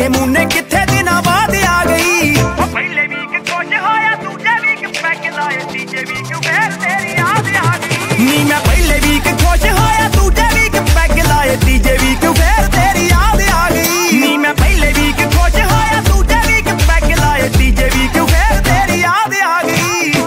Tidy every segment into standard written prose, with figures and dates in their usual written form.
Honeymoon किथे दिना बाद आ गई। पहले वीक कुछ होया दूजे वीक पैक लाए तीजे वीक फिर तेरी याद आ गई। नी मैं पहले वीक खुश होया दूजे वीक पैग लाए तीजे वीक फिर तेरी याद आ गई। नी मैं पहले वीक खुश होया दूजे वीक पैग लाए तीजे वीक फिर तेरी याद आ गई।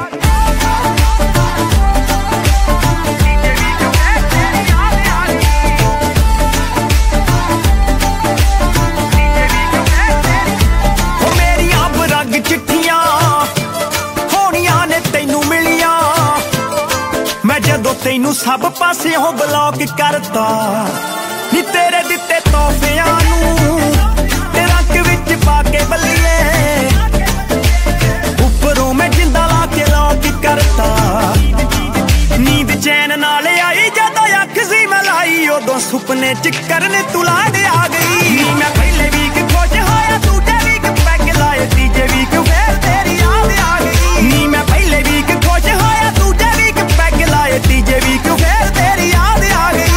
तैनू सब पासियों ब्लॉक करता नी तेरे दिते तोहफियां नू रंग विच पाके बल्लिए उपरों मैं जिंदा ला के लॉक करता। नींद चैन नाल आई जदों अख सी मलाई उदों सुपने च करने तू लाड आ गई। नी मैं पहले वीक खुश होया दूजे वीक पैग लाए तीजे वीक फिर तेरी याद आ गई। नी मैं पहले वीक खुश होया दूजे वीक पैग लाए तीजे वीक फिर तेरी याद आ गई।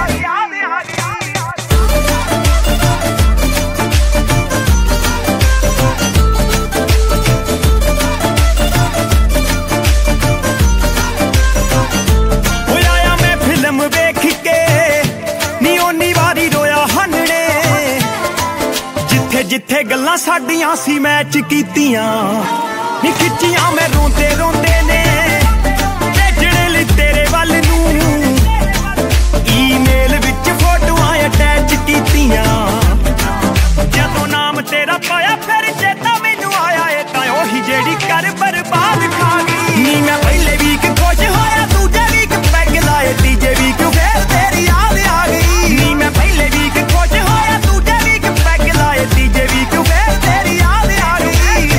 आया मैं फिल्म वेख के नी ओनी वारी रोया हनने जिथे जिथे गल्लां साडियां सी मैच कीतियां नी खिच्चियां मैं रोंदे रोंदे ने भेजने लई तेरे वल नू ईमेल विच फोटोआं अटैच कीतियां। जदों नाम तेरा पाया फिर चेता मैनू आया ए तां ओही जेड़ी कर बर्बाद खा गई। नी मैं पहले वीक खुश होया दूजे वीक पैग लाए तीजे वीक फिर तेरी याद आ गई। नी मैं पहले वीक खुश होया दूजे वीक पैग लाए तीजे वीक फिर तेरी याद आ गई।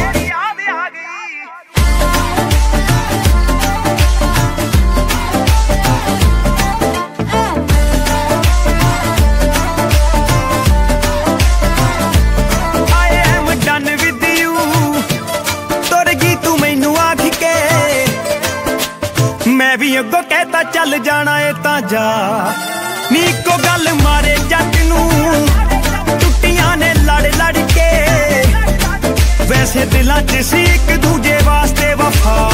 मैं भी अगों कहता चल जाना है तां जा नी को गल मारे जट नू टुटियां ने लड़ लड़ के वैसे दिलां च सी एक दूजे वास्ते वफा